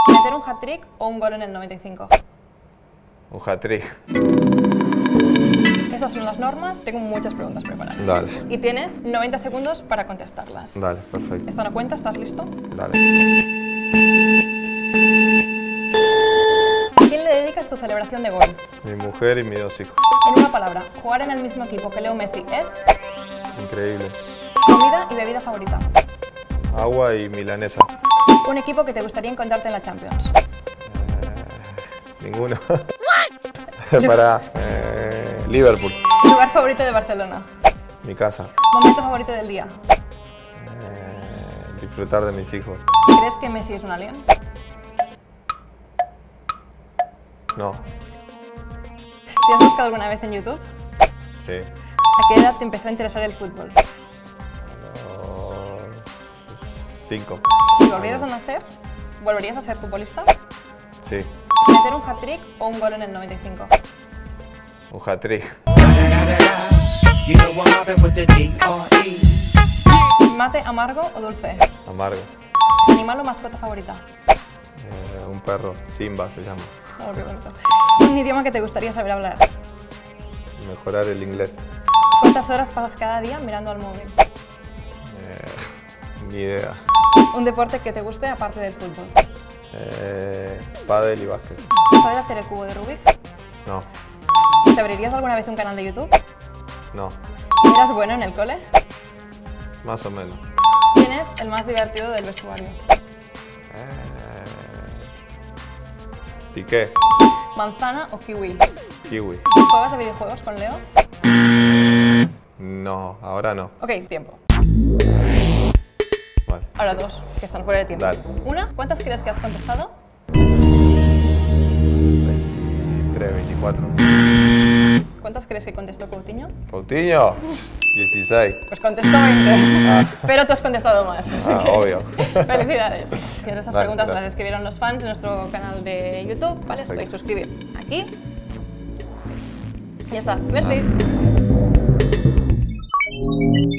¿Meter un hat-trick o un gol en el 95? Un hat-trick. Estas son las normas. Tengo muchas preguntas preparadas. Dale. Y tienes 90 segundos para contestarlas. Dale, perfecto. Esta no cuenta, ¿estás listo? Dale. ¿A quién le dedicas tu celebración de gol? Mi mujer y mis 2 hijos. En una palabra, jugar en el mismo equipo que Leo Messi es... Increíble. Comida y bebida favorita. Agua y milanesa. Un equipo que te gustaría encontrarte en la Champions. Ninguno. Para Liverpool. Lugar favorito de Barcelona. Mi casa. Momento favorito del día. Disfrutar de mis hijos. ¿Crees que Messi es un alien? No. ¿Te has buscado alguna vez en YouTube? Sí. ¿A qué edad te empezó a interesar el fútbol? 5. Si volvieras a nacer, ¿volverías a ser futbolista? Sí. ¿Meter un hat-trick o un gol en el 95? Un hat-trick. ¿Mate amargo o dulce? Amargo. ¿Animal o mascota favorita? Un perro. Simba se llama. Oh, qué bonito. ¿Un idioma que te gustaría saber hablar? Mejorar el inglés. ¿Cuántas horas pasas cada día mirando al móvil? Ni idea. ¿Un deporte que te guste aparte del fútbol? Pádel y básquet. ¿Sabes hacer el cubo de Rubik? No. ¿Te abrirías alguna vez un canal de YouTube? No. ¿Eras bueno en el cole? Más o menos. ¿Quién es el más divertido del vestuario? Piqué. ¿Manzana o kiwi? Kiwi. ¿Juegas a videojuegos con Leo? No, ahora no. Ok, tiempo. Vale. Ahora 2, que están fuera de tiempo. Dale. Una, ¿cuántas crees que has contestado? 23, 24. ¿Cuántas crees que contestó Coutinho? Coutinho. 16. Pues contestó 20. Pero tú has contestado más, así que... Obvio. Felicidades. Estas Vale, preguntas gracias. las escribieron los fans de nuestro canal de YouTube, ¿vale? Os podéis suscribir aquí. Ya está. Merci.